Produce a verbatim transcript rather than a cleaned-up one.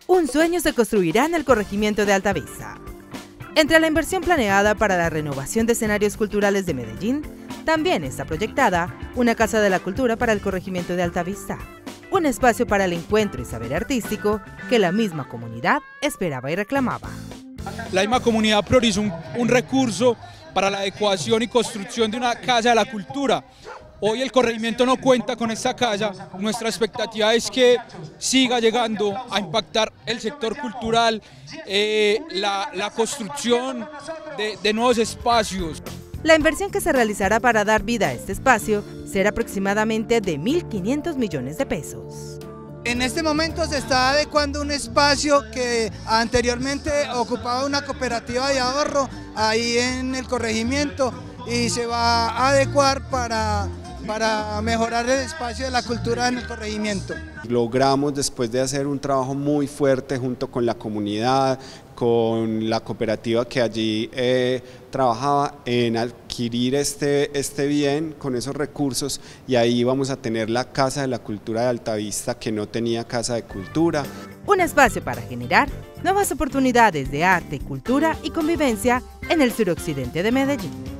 Un sueño se construirá en el corregimiento de Altavista. Entre la inversión planeada para la renovación de escenarios culturales de Medellín, también está proyectada una Casa de la Cultura para el corregimiento de Altavista, un espacio para el encuentro y saber artístico que la misma comunidad esperaba y reclamaba. La misma comunidad priorizó un, un recurso para la adecuación y construcción de una Casa de la Cultura. Hoy el corregimiento no cuenta con esta casa. Nuestra expectativa es que siga llegando a impactar el sector cultural, eh, la, la construcción de, de nuevos espacios. La inversión que se realizará para dar vida a este espacio será aproximadamente de mil quinientos millones de pesos. En este momento se está adecuando un espacio que anteriormente ocupaba una cooperativa de ahorro ahí en el corregimiento y se va a adecuar para, para mejorar el espacio de la cultura en el corregimiento. Logramos, después de hacer un trabajo muy fuerte junto con la comunidad, con la cooperativa que allí eh, trabajaba, en adquirir este, este bien con esos recursos, y ahí vamos a tener la Casa de la Cultura de Altavista, que no tenía casa de cultura. Un espacio para generar nuevas oportunidades de arte, cultura y convivencia en el suroccidente de Medellín.